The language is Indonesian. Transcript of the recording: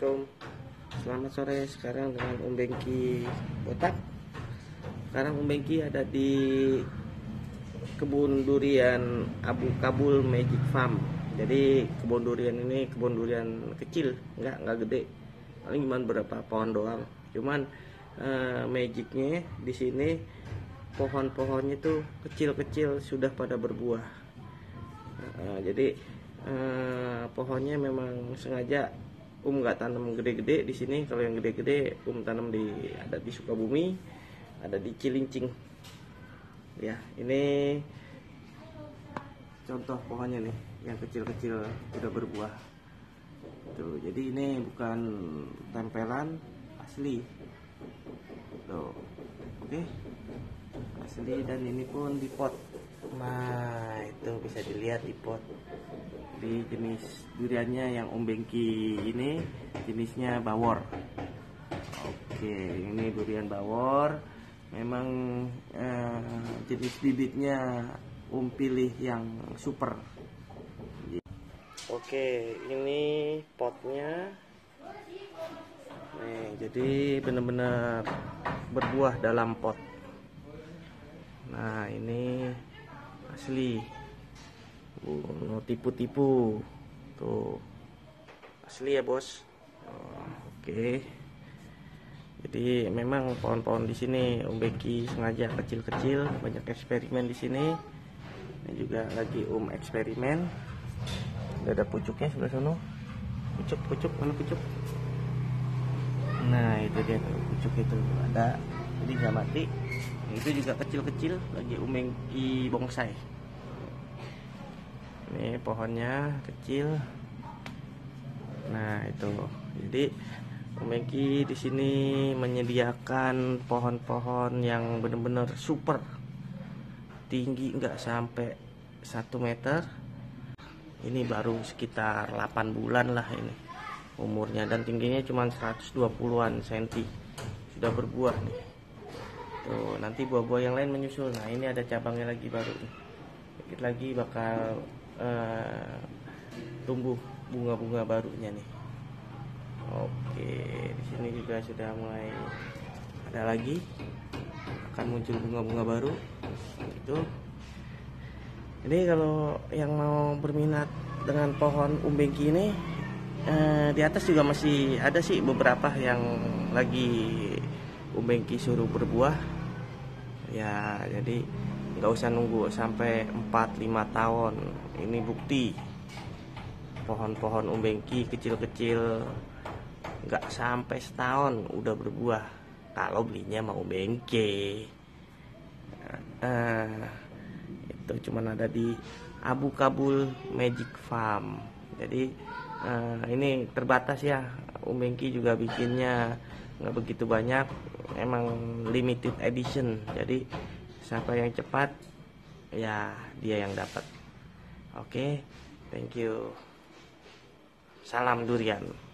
Assalamualaikum. Selamat sore. Sekarang dengan Om Bengki Botak. Sekarang Om Bengki ada di kebun durian Abu Kabul Magic Farm. Jadi kebun durian ini kebun durian kecil, nggak gede. Paling cuma berapa pohon doang. Cuman magicnya di sini pohon-pohonnya tuh kecil-kecil sudah pada berbuah. Jadi pohonnya memang sengaja nggak tanam gede-gede di sini. Kalau yang gede-gede tanam ada di Sukabumi, ada di Cilincing. Ya, ini contoh pohonnya nih, yang kecil-kecil udah berbuah. Tuh, jadi ini bukan tempelan, asli. Tuh, oke, asli, dan ini pun di pot. Nah, itu bisa dilihat di pot. Di jenis duriannya yang Om Bengki ini jenisnya bawor. Oke, ini durian bawor. Memang jenis bibitnya pilih yang super. Oke, ini potnya. Nih, jadi benar-benar berbuah dalam pot. Nah, ini asli. Tipu-tipu. Tuh. Asli ya, Bos. Oke. Jadi memang pohon-pohon di sini Om Bengki sengaja kecil-kecil, banyak eksperimen di sini. Ini juga lagi eksperimen. Udah ada pucuknya sebelah sana. Pucuk, mana pucuk? Nah, itu dia tuh, pucuk itu ada. Jadi nggak mati. Itu juga kecil-kecil, lagi Om Bengki bonsai. Ini pohonnya kecil. Nah, itu. Jadi Om Bengki di sini menyediakan pohon-pohon yang benar-benar super. Tinggi nggak sampai 1 meter. Ini baru sekitar 8 bulan lah ini umurnya, dan tingginya cuma 120-an cm. Sudah berbuah nih. Tuh, nanti buah-buah yang lain menyusul. Nah, ini ada cabangnya lagi baru nih. Dikit lagi bakal tumbuh bunga-bunga barunya nih. Oke, di sini juga sudah mulai ada lagi, akan muncul bunga-bunga baru. Itu. Ini kalau yang mau berminat dengan pohon Om Bengki ini, di atas juga masih ada sih beberapa yang lagi Om Bengki suruh berbuah. Ya, jadi nggak usah nunggu sampai 4-5 tahun. Ini bukti pohon-pohon Om Bengki kecil-kecil nggak sampai setahun udah berbuah kalau belinya mau Om Bengki. Itu cuman ada di Abu Kabul Magic Farm. Jadi ini terbatas ya. Om Bengki juga bikinnya nggak begitu banyak, emang limited edition. Jadi siapa yang cepat ya dia yang dapat. Oke, thank you. Salam durian.